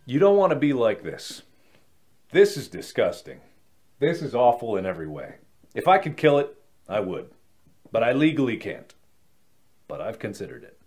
You don't want to be like this. This is disgusting. This is awful in every way. If I could kill it, I would. But I legally can't. But I've considered it.